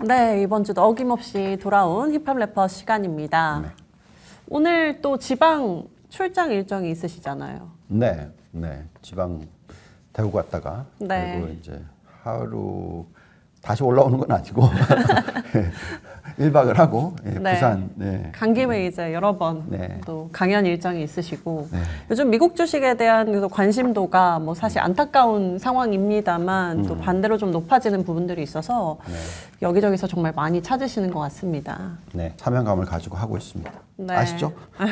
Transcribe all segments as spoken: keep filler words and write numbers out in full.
네, 이번 주도 어김없이 돌아온 힙합 래퍼 시간입니다. 네. 오늘 또 지방 출장 일정이 있으시잖아요. 네, 네. 지방 대구 갔다가 네. 그리고 이제 하루 다시 올라오는 건 아니고 일 박을 하고 예, 네. 부산. 네. 간 김에 이제 여러 번 네. 또 강연 일정이 있으시고 네. 요즘 미국 주식에 대한 관심도가 뭐 사실 안타까운 상황입니다만 음. 또 반대로 좀 높아지는 부분들이 있어서 네. 여기저기서 정말 많이 찾으시는 것 같습니다. 네, 사명감을 가지고 하고 있습니다. 네. 아시죠?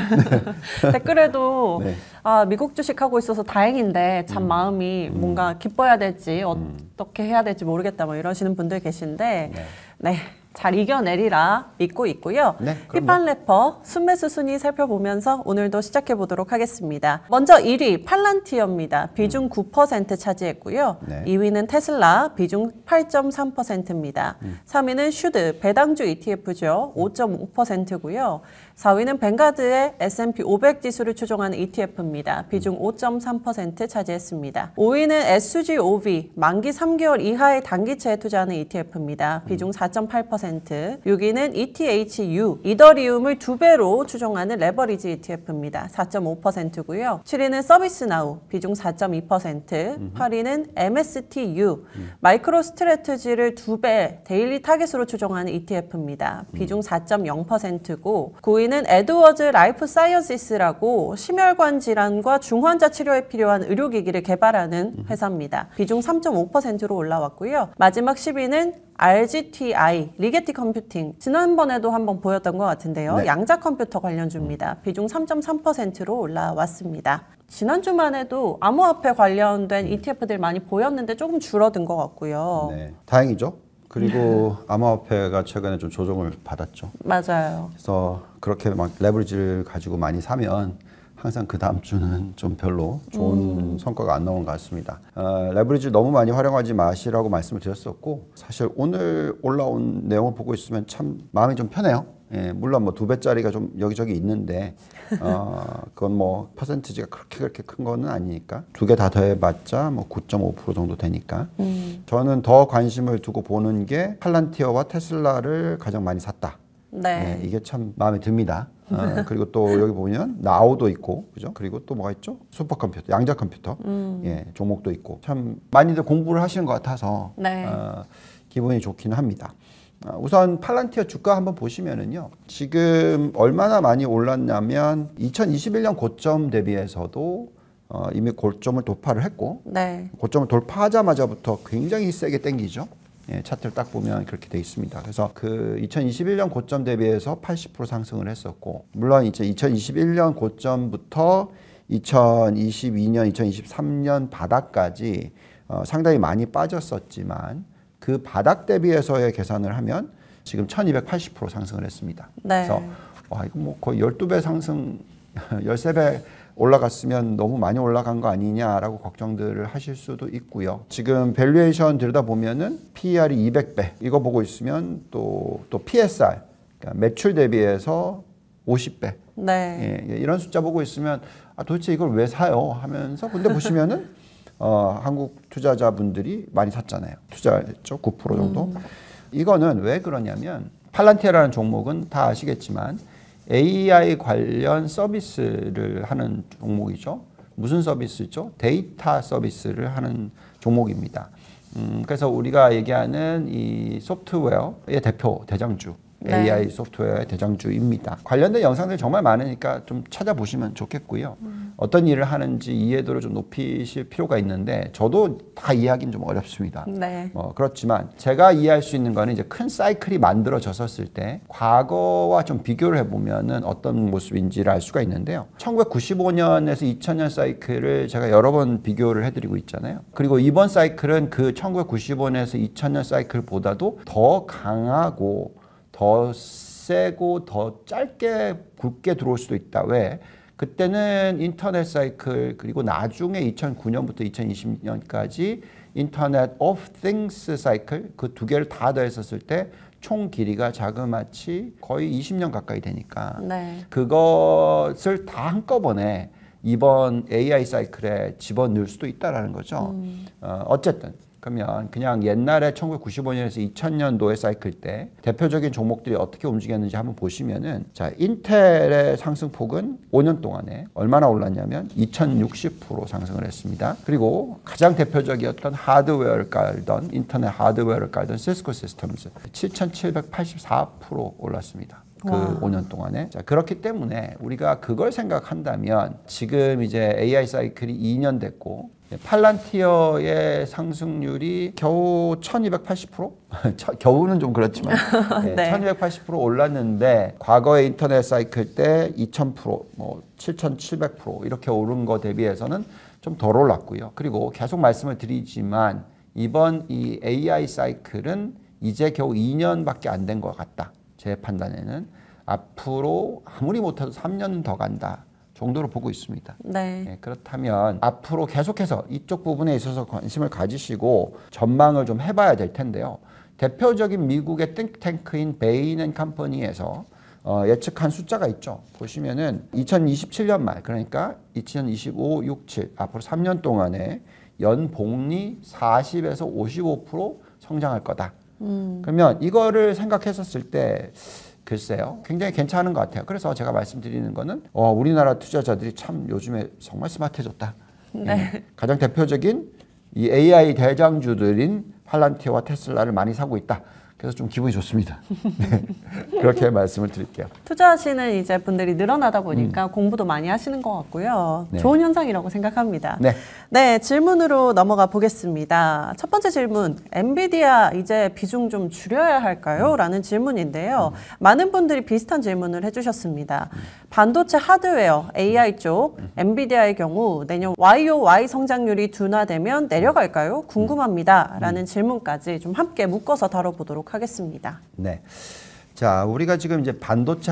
댓글에도 네. 아, 미국 주식 하고 있어서 다행인데 참 음. 마음이 음. 뭔가 기뻐야 될지 음. 어떻게 해야 될지 모르겠다 뭐 이러시는 분들 계신데 네. 네. 잘 이겨내리라 믿고 있고요. 네, 그럼요. 힙합 래퍼 순매수 순위 살펴보면서 오늘도 시작해 보도록 하겠습니다. 먼저 일 위 팔란티어입니다. 비중 구 퍼센트 차지했고요. 네. 이 위는 테슬라 비중 팔 점 삼 퍼센트입니다. 음. 삼 위는 슈드 배당주 이티에프죠. 오 점 오 퍼센트고요. 사 위는 뱅가드의 에스 앤 피 오백 지수를 추종하는 이티에프입니다. 비중 오 점 삼 퍼센트 차지했습니다. 오 위는 에스 지 오 비 만기 삼 개월 이하의 단기채에 투자하는 이티에프입니다. 비중 사 점 팔 퍼센트. 육 위는 이 티 에이치 유 이더리움을 두 배로 추종하는 레버리지 이티에프입니다. 사 점 오 퍼센트고요. 칠 위는 서비스나우 비중 사 점 이 퍼센트. 팔 위는 엠 에스 티 유 마이크로 스트래티지를 두 배 데일리 타겟으로 추종하는 이티에프입니다. 비중 사 점 영 퍼센트고 구 위는 에드워즈 라이프 사이언시스라고 심혈관 질환과 중환자 치료에 필요한 의료기기를 개발하는 회사입니다. 비중 삼 점 오 퍼센트로 올라왔고요. 마지막 십 위는 알 지 티 아이 리게티 컴퓨팅 지난번에도 한번 보였던 것 같은데요. 네. 양자 컴퓨터 관련주입니다. 비중 삼 점 삼 퍼센트로 올라왔습니다. 지난주만 해도 암호화폐 관련된 이티에프들 많이 보였는데 조금 줄어든 것 같고요. 네, 다행이죠. 그리고 암호화폐가 최근에 좀 조정을 받았죠. 맞아요. 그래서 그렇게 막 레버리지를 가지고 많이 사면 항상 그 다음 주는 좀 별로 좋은 음. 성과가 안 나오는 것 같습니다. 어, 레버리지를 너무 많이 활용하지 마시라고 말씀을 드렸었고 사실 오늘 올라온 내용을 보고 있으면 참 마음이 좀 편해요. 예, 물론 뭐 두 배짜리가 좀 여기저기 있는데 어, 그건 뭐 퍼센티지가 그렇게 그렇게 큰 거는 아니니까 두 개 다 더해봤자 뭐 구 점 오 퍼센트 정도 되니까 음. 저는 더 관심을 두고 보는 게 팔란티어와 테슬라를 가장 많이 샀다. 네. 예, 이게 참 마음에 듭니다. 어, 그리고 또 여기 보면 나우도 있고, 그죠? 그리고 또 뭐가 있죠? 슈퍼컴퓨터, 양자 컴퓨터, 음. 예, 종목도 있고 참 많이들 공부를 하시는 것 같아서 네. 어, 기분이 좋기는 합니다. 어, 우선 팔란티어 주가 한번 보시면은요, 지금 얼마나 많이 올랐냐면 이천이십일 년 고점 대비해서도 어, 이미 고점을 돌파를 했고, 네. 고점을 돌파하자마자부터 굉장히 세게 땡기죠. 예, 차트를 딱 보면 그렇게 돼 있습니다. 그래서 그 이천이십일 년 고점 대비해서 팔십 퍼센트 상승을 했었고, 물론 이제 이천이십일 년 고점부터 이천이십이 년, 이천이십삼 년 바닥까지 어, 상당히 많이 빠졌었지만 그 바닥 대비해서의 계산을 하면 지금 천이백팔십 퍼센트 상승을 했습니다. 네. 그래서 와, 이거 뭐 거의 십이 배 상승, 십삼 배 올라갔으면 너무 많이 올라간 거 아니냐라고 걱정들을 하실 수도 있고요. 지금 밸류에이션 들여다보면은 피 이 알이 이백 배 이거 보고 있으면 또, 또 피 에스 알 그러니까 매출 대비해서 오십 배 네. 예, 이런 숫자 보고 있으면 아, 도대체 이걸 왜 사요 하면서 근데 보시면은 어, 한국 투자자분들이 많이 샀잖아요. 투자했죠. 구 퍼센트 정도. 음. 이거는 왜 그러냐면 팔란티어라는 종목은 다 아시겠지만 에이 아이 관련 서비스를 하는 종목이죠. 무슨 서비스죠? 데이터 서비스를 하는 종목입니다. 음, 그래서 우리가 얘기하는 이 소프트웨어의 대표, 대장주, 네. 에이 아이 소프트웨어의 대장주입니다. 관련된 영상들이 정말 많으니까 좀 찾아보시면 좋겠고요. 음. 어떤 일을 하는지 이해도를 좀 높이실 필요가 있는데 저도 다 이해하기는 좀 어렵습니다. 네. 어, 그렇지만 제가 이해할 수 있는 거는 이제 큰 사이클이 만들어졌었을 때 과거와 좀 비교를 해보면은 어떤 모습인지를 알 수가 있는데요. 천구백구십오 년에서 이천 년 사이클을 제가 여러 번 비교를 해드리고 있잖아요. 그리고 이번 사이클은 그 천구백구십오 년에서 이천 년 사이클보다도 더 강하고 더 세고 더 짧게 굵게 들어올 수도 있다. 왜? 그때는 인터넷 사이클 그리고 나중에 이천구 년부터 이천이십 년까지 인터넷 of things 사이클 그 두 개를 다 더했었을 때 총 길이가 자그마치 거의 이십 년 가까이 되니까 네. 그것을 다 한꺼번에 이번 에이 아이 사이클에 집어넣을 수도 있다라는 거죠. 음. 어, 어쨌든 그러면 그냥 옛날에 천구백구십오 년에서 이천 년도의 사이클 때 대표적인 종목들이 어떻게 움직였는지 한번 보시면은 자, 인텔의 상승폭은 오 년 동안에 얼마나 올랐냐면 이천육십 퍼센트 상승을 했습니다. 그리고 가장 대표적이었던 하드웨어를 깔던 인터넷 하드웨어를 깔던 시스코 시스템즈 칠천칠백팔십사 퍼센트 올랐습니다. 그 와. 오 년 동안에. 자, 그렇기 때문에 우리가 그걸 생각한다면 지금 이제 에이아이 사이클이 이 년 됐고 팔란티어의 상승률이 겨우 천이백팔십 퍼센트? 겨우는 좀 그렇지만 네, 네. 천이백팔십 퍼센트 올랐는데 과거의 인터넷 사이클 때 이천 퍼센트, 뭐 칠천칠백 퍼센트 이렇게 오른 거 대비해서는 좀 덜 올랐고요. 그리고 계속 말씀을 드리지만 이번 이 에이아이 사이클은 이제 겨우 이 년밖에 안 된 것 같다. 제 판단에는 앞으로 아무리 못해도 삼 년 더 간다 정도로 보고 있습니다. 네. 예, 그렇다면 앞으로 계속해서 이쪽 부분에 있어서 관심을 가지시고 전망을 좀 해봐야 될 텐데요. 대표적인 미국의 띵크탱크인 베인 앤 컴퍼니에서 어, 예측한 숫자가 있죠. 보시면은 이천이십칠 년 말, 그러니까 이천이십오, 육, 칠 앞으로 삼 년 동안에 연복리 사십에서 오십오 퍼센트 성장할 거다. 음. 그러면 이거를 생각했었을 때 글쎄요, 굉장히 괜찮은 것 같아요. 그래서 제가 말씀드리는 거는 어, 우리나라 투자자들이 참 요즘에 정말 스마트해졌다. 네. 예, 가장 대표적인 이 에이아이 대장주들인 팔란티어와 테슬라를 많이 사고 있다. 그래서 좀 기분이 좋습니다. 네, 그렇게 말씀을 드릴게요. 투자하시는 이제 분들이 늘어나다 보니까 음. 공부도 많이 하시는 것 같고요. 네. 좋은 현상이라고 생각합니다. 네. 네, 질문으로 넘어가 보겠습니다. 첫 번째 질문, 엔비디아 이제 비중 좀 줄여야 할까요? 라는 질문인데요. 음. 많은 분들이 비슷한 질문을 해주셨습니다. 음. 반도체 하드웨어, 에이아이 쪽, 음. 엔비디아의 경우 내년 와이오와이 성장률이 둔화되면 내려갈까요? 궁금합니다. 라는 음. 질문까지 좀 함께 묶어서 다뤄보도록 하겠습니다. 네. 자, 우리가 지금 이제 반도체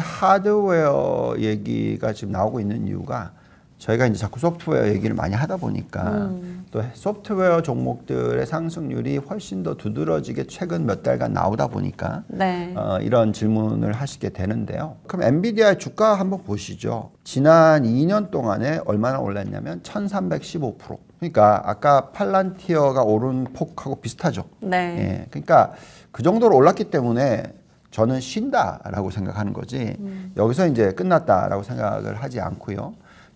하드웨어 얘기가 지금 나오고 있는 이유가 저희가 이제 자꾸 소프트웨어 얘기를 많이 하다 보니까 음. 또 소프트웨어 종목들의 상승률이 훨씬 더 두드러지게 최근 몇 달간 나오다 보니까 네. 어, 이런 질문을 하시게 되는데요. 그럼 엔비디아의 주가 한번 보시죠. 지난 이 년 동안에 얼마나 올랐냐면 천삼백십오 퍼센트. 그러니까 아까 팔란티어가 오른 폭하고 비슷하죠. 네. 예, 그러니까 그 정도로 올랐기 때문에 저는 쉰다라고 생각하는 거지 음. 여기서 이제 끝났다라고 생각을 하지 않고요.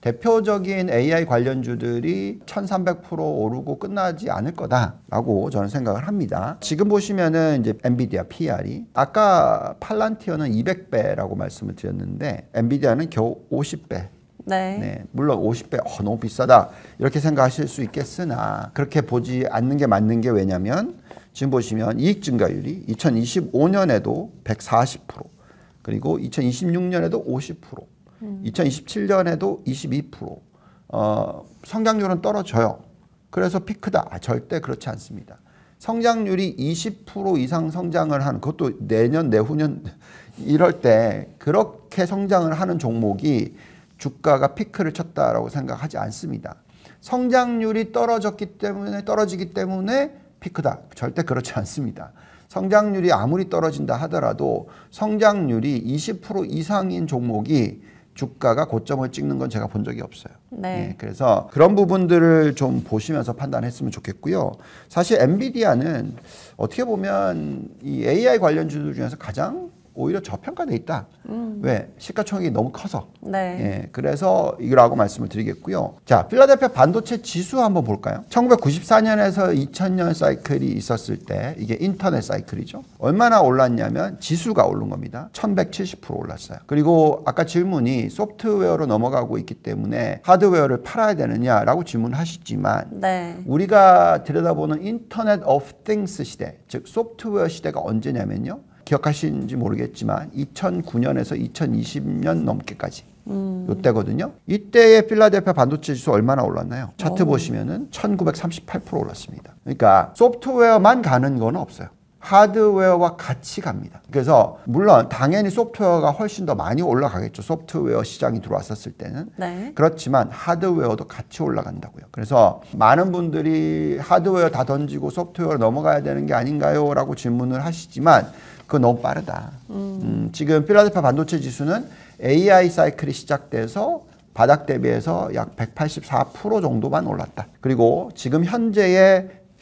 대표적인 에이아이 관련주들이 천삼백 퍼센트 오르고 끝나지 않을 거다라고 저는 생각을 합니다. 지금 보시면은 이제 엔비디아 피이알이 아까 팔란티어는 이백 배라고 말씀을 드렸는데 엔비디아는 겨우 오십 배. 네. 네, 물론 오십 배 어, 너무 비싸다 이렇게 생각하실 수 있겠으나 그렇게 보지 않는 게 맞는 게 왜냐면 지금 보시면 이익 증가율이 이천이십오 년에도 백사십 퍼센트 그리고 이천이십육 년에도 오십 퍼센트 음. 이천이십칠 년에도 이십이 퍼센트 어, 성장률은 떨어져요. 그래서 피크다. 아, 절대 그렇지 않습니다. 성장률이 이십 퍼센트 이상 성장을 하는 그것도 내년 내후년 이럴 때 그렇게 성장을 하는 종목이 주가가 피크를 쳤다라고 생각하지 않습니다. 성장률이 떨어졌기 때문에 떨어지기 때문에 피크다. 절대 그렇지 않습니다. 성장률이 아무리 떨어진다 하더라도 성장률이 이십 퍼센트 이상인 종목이 주가가 고점을 찍는 건 제가 본 적이 없어요. 네. 네, 그래서 그런 부분들을 좀 보시면서 판단했으면 좋겠고요. 사실 엔비디아는 어떻게 보면 이 에이아이 관련주들 중에서 가장 오히려 저평가돼 있다. 음. 왜? 시가총액이 너무 커서. 네. 예, 그래서 이거라고 말씀을 드리겠고요. 자, 필라델피아 반도체 지수 한번 볼까요? 천구백구십사 년에서 이천 년 사이클이 있었을 때 이게 인터넷 사이클이죠. 얼마나 올랐냐면 지수가 오른 겁니다. 천백칠십 퍼센트 올랐어요. 그리고 아까 질문이 소프트웨어로 넘어가고 있기 때문에 하드웨어를 팔아야 되느냐라고 질문하시지만 네. 우리가 들여다보는 인터넷 오브 띵스 시대, 즉 소프트웨어 시대가 언제냐면요. 기억하시는지 모르겠지만 이천구 년에서 이천이십 년 넘게까지 음. 이때거든요. 이때의 필라델피아 반도체 지수 얼마나 올랐나요? 차트 오. 보시면은 천구백삼십팔 퍼센트 올랐습니다. 그러니까 소프트웨어만 가는 건 없어요. 하드웨어와 같이 갑니다. 그래서 물론 당연히 소프트웨어가 훨씬 더 많이 올라가겠죠. 소프트웨어 시장이 들어왔었을 때는. 네. 그렇지만 하드웨어도 같이 올라간다고요. 그래서 많은 분들이 하드웨어 다 던지고 소프트웨어로 넘어가야 되는 게 아닌가요? 라고 질문을 하시지만 그건 너무 빠르다. 음. 음, 지금 필라델피아 반도체 지수는 에이아이 사이클이 시작돼서 바닥 대비해서 약 백팔십사 퍼센트 정도만 올랐다. 그리고 지금 현재의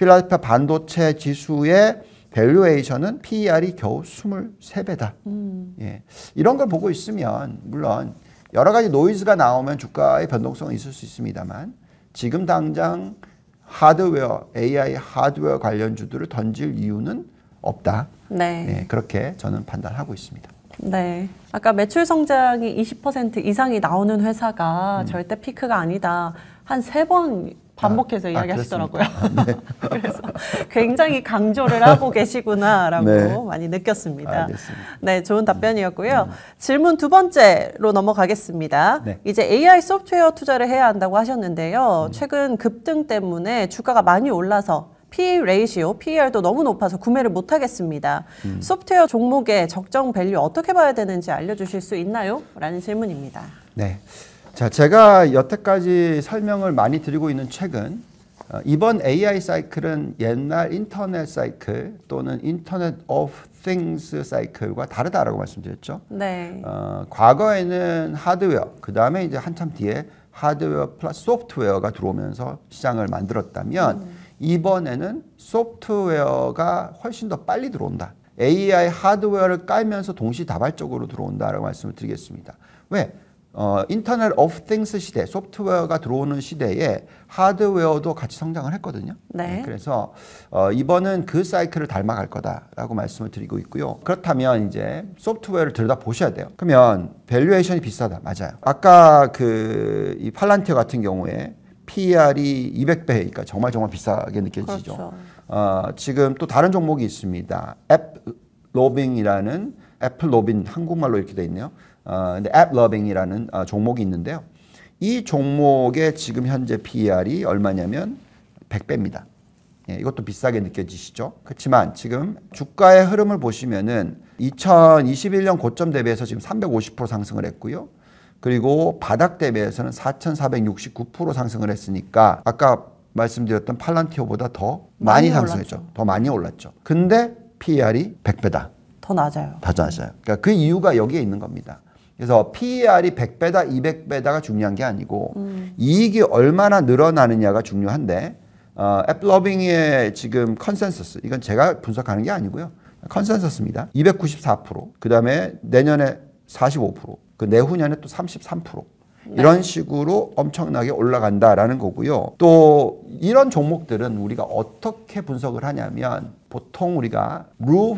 필라델피아 반도체 지수의 밸류에이션은 피이알이 겨우 이십삼 배다. 음. 예. 이런 걸 보고 있으면 물론 여러 가지 노이즈가 나오면 주가의 변동성은 있을 수 있습니다만 지금 당장 하드웨어, 에이아이 하드웨어 관련주들을 던질 이유는 없다. 네. 예, 그렇게 저는 판단하고 있습니다. 네. 아까 매출 성장이 이십 퍼센트 이상이 나오는 회사가 음. 절대 피크가 아니다. 한 세 번 반복해서 아, 이야기하시더라고요. 아, 네. 그래서 굉장히 강조를 하고 계시구나라고 네. 많이 느꼈습니다. 알겠습니다. 네, 좋은 답변이었고요. 음. 질문 두 번째로 넘어가겠습니다. 네. 이제 에이아이 소프트웨어 투자를 해야 한다고 하셨는데요. 음. 최근 급등 때문에 주가가 많이 올라서 피 레이시오, 피이알도 너무 높아서 구매를 못 하겠습니다. 음. 소프트웨어 종목의 적정 밸류 어떻게 봐야 되는지 알려주실 수 있나요? 라는 질문입니다. 네. 자, 제가 여태까지 설명을 많이 드리고 있는 책은 어, 이번 에이아이 사이클은 옛날 인터넷 사이클 또는 인터넷 오브 띵스 사이클과 다르다라고 말씀드렸죠. 네. 어, 과거에는 하드웨어, 그 다음에 이제 한참 뒤에 하드웨어 플러스 소프트웨어가 들어오면서 시장을 만들었다면 음. 이번에는 소프트웨어가 훨씬 더 빨리 들어온다. 에이아이 하드웨어를 깔면서 동시다발적으로 들어온다라고 말씀을 드리겠습니다. 왜? 어, 인터넷 오브 띵스 시대, 소프트웨어가 들어오는 시대에 하드웨어도 같이 성장을 했거든요. 네. 네, 그래서 어, 이번은 그 사이클을 닮아갈 거다라고 말씀을 드리고 있고요. 그렇다면 이제 소프트웨어를 들여다 보셔야 돼요. 그러면 밸류에이션이 비싸다, 맞아요. 아까 그 이 팔란티어 같은 경우에 피이알이 이백 배니까 정말 정말 비싸게 느껴지죠. 그렇죠. 어, 지금 또 다른 종목이 있습니다. 앱로빙이라는 애플 로빈 한국말로 이렇게 돼 있네요. 어, 근데 앱러빙이라는 어, 종목이 있는데요. 이 종목의 지금 현재 피이알이 얼마냐면 백 배입니다. 예, 이것도 비싸게 느껴지시죠? 그렇지만 지금 주가의 흐름을 보시면은 이천이십일 년 고점 대비해서 지금 삼백오십 퍼센트 상승을 했고요. 그리고 바닥 대비해서는 사천사백육십구 퍼센트 상승을 했으니까 아까 말씀드렸던 팔란티오보다 더 많이, 많이 상승했죠. 올랐죠. 더 많이 올랐죠. 근데 피이알이 백 배다. 더 낮아요. 더 낮아요. 그러니까 그 이유가 여기에 있는 겁니다. 그래서 피이알이 백 배다, 이백 배다가 중요한 게 아니고 음. 이익이 얼마나 늘어나느냐가 중요한데 어, 앱러빙의 지금 컨센서스, 이건 제가 분석하는 게 아니고요. 컨센서스입니다. 이백구십사 퍼센트, 그 다음에 내년에 사십오 퍼센트, 그 내후년에 또 삼십삼 퍼센트. 네. 이런 식으로 엄청나게 올라간다라는 거고요. 또 이런 종목들은 우리가 어떻게 분석을 하냐면 보통 우리가 룰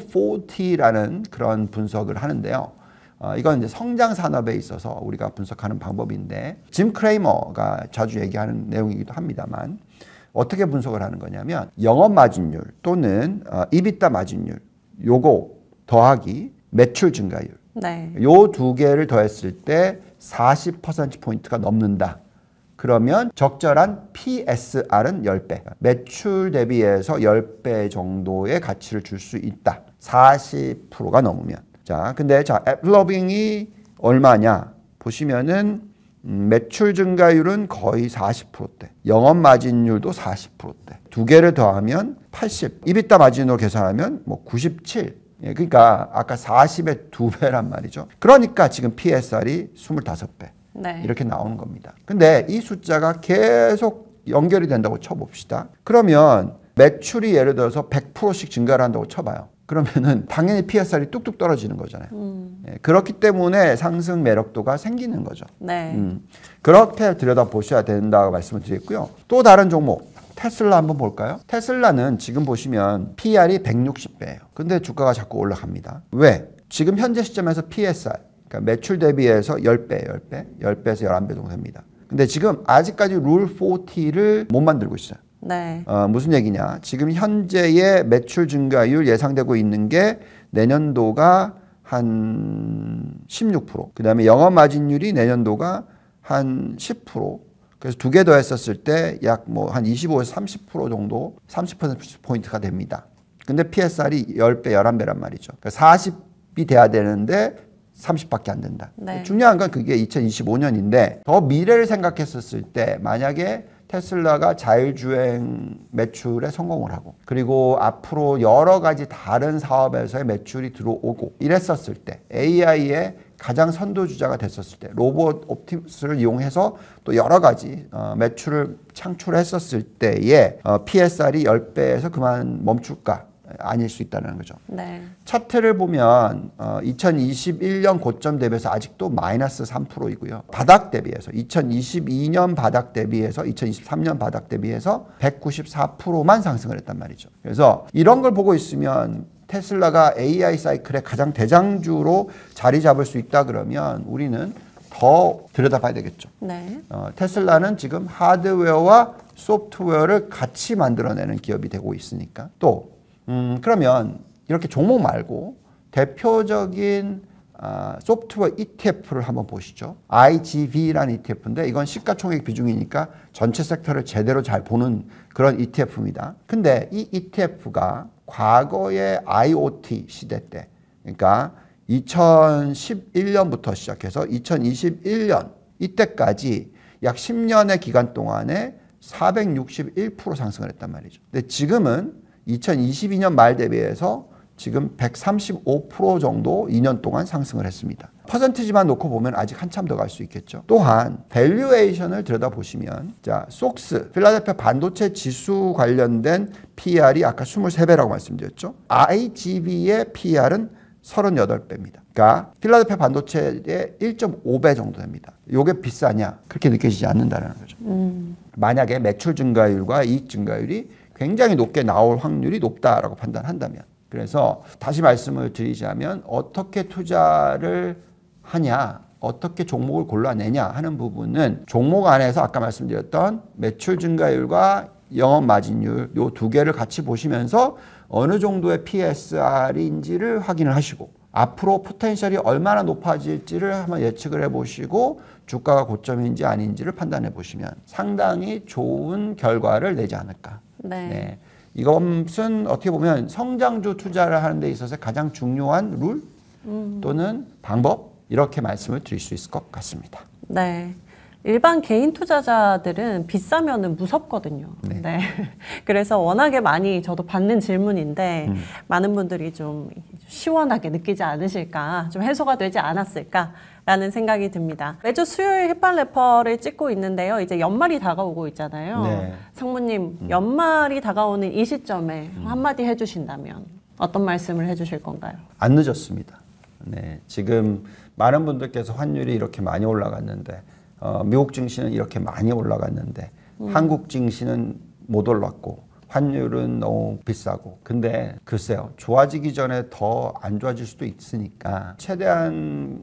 사십라는 그런 분석을 하는데요. 어, 이건 이제 성장 산업에 있어서 우리가 분석하는 방법인데 짐 크레이머가 자주 얘기하는 내용이기도 합니다만 어떻게 분석을 하는 거냐면 영업 마진율 또는 어, 이비타 마진율 요거 더하기 매출 증가율 네. 요 두 개를 더했을 때 사십 퍼센트 포인트가 넘는다. 그러면 적절한 피에스알은 십 배. 매출 대비해서 십 배 정도의 가치를 줄 수 있다. 사십 퍼센트가 넘으면. 자, 근데 자, 앱러빙이 얼마냐? 보시면은 음, 매출 증가율은 거의 사십 퍼센트대. 영업 마진율도 사십 퍼센트대. 두 개를 더하면 팔십. 이비타 마진으로 계산하면 뭐 구십칠. 예, 그러니까 아까 사십의 두 배란 말이죠. 그러니까 지금 피에스알이 이십오 배. 네. 이렇게 나오는 겁니다. 근데 이 숫자가 계속 연결이 된다고 쳐봅시다. 그러면 매출이 예를 들어서 백 퍼센트씩 증가를 한다고 쳐봐요. 그러면은 당연히 피에스알이 뚝뚝 떨어지는 거잖아요. 음. 예, 그렇기 때문에 상승 매력도가 생기는 거죠. 네. 음, 그렇게 들여다보셔야 된다고 말씀을 드렸고요. 또 다른 종목. 테슬라 한번 볼까요? 테슬라는 지금 보시면 피이알이 백육십 배예요. 근데 주가가 자꾸 올라갑니다. 왜? 지금 현재 시점에서 피에스알, 그러니까 매출 대비해서 십 배, 십 배, 십 배에서 십일 배 정도 됩니다. 근데 지금 아직까지 룰 사십를 못 만들고 있어요. 네. 어, 무슨 얘기냐? 지금 현재의 매출 증가율 예상되고 있는 게 내년도가 한 십육 퍼센트, 그 다음에 영업 마진율이 내년도가 한 십 퍼센트, 그래서 두 개 더 했었을 때 약 뭐 한 이십오에서 삼십 퍼센트 정도, 삼십 퍼센트 포인트가 됩니다. 근데 피에스알이 십 배, 십일 배란 말이죠. 그러니까 사십이 돼야 되는데 삼십밖에 안 된다. 네. 중요한 건 그게 이천이십오 년인데 더 미래를 생각했었을 때 만약에 테슬라가 자율주행 매출에 성공을 하고 그리고 앞으로 여러 가지 다른 사업에서의 매출이 들어오고 이랬었을 때 에이아이의 가장 선도주자가 됐었을 때 로봇 옵티머스를 이용해서 또 여러 가지 어, 매출을 창출했었을 때에 어, 피에스알이 십 배에서 그만 멈출까? 아닐 수 있다는 거죠. 네. 차트를 보면 어, 이천이십일 년 고점 대비해서 아직도 마이너스 삼 퍼센트이고요. 바닥 대비해서 이천이십이 년 바닥 대비해서 이천이십삼 년 바닥 대비해서 백구십사 퍼센트만 상승을 했단 말이죠. 그래서 이런 걸 보고 있으면 테슬라가 에이아이 사이클의 가장 대장주로 자리 잡을 수 있다 그러면 우리는 더 들여다봐야 되겠죠. 네. 어, 테슬라는 지금 하드웨어와 소프트웨어를 같이 만들어내는 기업이 되고 있으니까 또 음, 그러면 이렇게 종목 말고 대표적인 아, 소프트웨어 이티에프를 한번 보시죠. 아이지비라는 이티에프인데 이건 시가총액 비중이니까 전체 섹터를 제대로 잘 보는 그런 이티에프입니다. 근데 이 이티에프가 과거의 아이오티 시대 때, 그러니까 이천십일 년부터 시작해서 이천이십일 년 이때까지 약 십 년의 기간 동안에 사백육십일 퍼센트 상승을 했단 말이죠. 근데 지금은 이천이십이 년 말 대비해서 지금 백삼십오 퍼센트 정도 이 년 동안 상승을 했습니다. 퍼센티지만 놓고 보면 아직 한참 더 갈 수 있겠죠. 또한 밸류에이션을 들여다보시면 자, 속스, 필라델피아 반도체 지수 관련된 피이알이 아까 이십삼 배라고 말씀드렸죠. 아이지비의 피이알은 삼십팔 배입니다. 그러니까 필라델피아 반도체의 일 점 오 배 정도 됩니다. 이게 비싸냐? 그렇게 느껴지지 않는다는 거죠. 음. 만약에 매출 증가율과 이익 증가율이 굉장히 높게 나올 확률이 높다라고 판단한다면, 그래서 다시 말씀을 드리자면 어떻게 투자를 하냐, 어떻게 종목을 골라내냐 하는 부분은 종목 안에서 아까 말씀드렸던 매출 증가율과 영업 마진율 요 두 개를 같이 보시면서 어느 정도의 피에스알인지를 확인을 하시고 앞으로 포텐셜이 얼마나 높아질지를 한번 예측을 해보시고 주가가 고점인지 아닌지를 판단해 보시면 상당히 좋은 결과를 내지 않을까. 네. 네. 이것은 어떻게 보면 성장주 투자를 하는 데 있어서 가장 중요한 룰 음. 또는 방법 이렇게 말씀을 드릴 수 있을 것 같습니다. 네. 일반 개인 투자자들은 비싸면은 무섭거든요. 네. 네. 그래서 워낙에 많이 저도 받는 질문인데 음. 많은 분들이 좀 시원하게 느끼지 않으실까, 좀 해소가 되지 않았을까라는 생각이 듭니다. 매주 수요일 힙합 래퍼를 찍고 있는데요. 이제 연말이 다가오고 있잖아요. 네. 상무님, 음. 연말이 다가오는 이 시점에 음. 한마디 해주신다면 어떤 말씀을 해주실 건가요? 안 늦었습니다. 네, 지금 많은 분들께서 환율이 이렇게 많이 올라갔는데 어, 미국 증시는 이렇게 많이 올라갔는데 음. 한국 증시는 못 올랐고 환율은 너무 비싸고, 근데 글쎄요, 좋아지기 전에 더 안 좋아질 수도 있으니까 최대한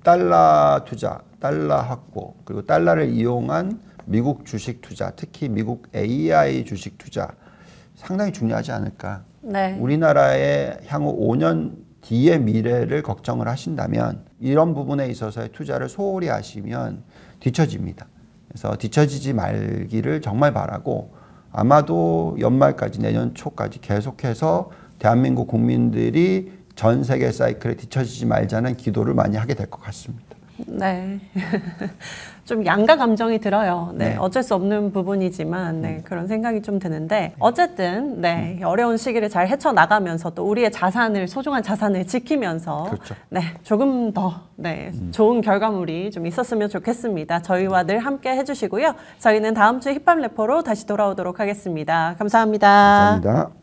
달러 투자, 달러 확보, 그리고 달러를 이용한 미국 주식 투자, 특히 미국 에이아이 주식 투자 상당히 중요하지 않을까. 네. 우리나라의 향후 오 년 뒤의 미래를 걱정을 하신다면 이런 부분에 있어서의 투자를 소홀히 하시면 뒤처집니다. 그래서 뒤처지지 말기를 정말 바라고, 아마도 연말까지 내년 초까지 계속해서 대한민국 국민들이 전 세계 사이클에 뒤처지지 말자는 기도를 많이 하게 될 것 같습니다. 네. 좀 양가 감정이 들어요. 네. 네. 어쩔 수 없는 부분이지만, 네. 음. 그런 생각이 좀 드는데, 어쨌든, 네. 음. 어려운 시기를 잘 헤쳐나가면서 또 우리의 자산을, 소중한 자산을 지키면서, 그렇죠. 네. 조금 더, 네. 음. 좋은 결과물이 좀 있었으면 좋겠습니다. 저희와 늘 함께 해주시고요. 저희는 다음 주 힙합 래퍼로 다시 돌아오도록 하겠습니다. 감사합니다. 감사합니다.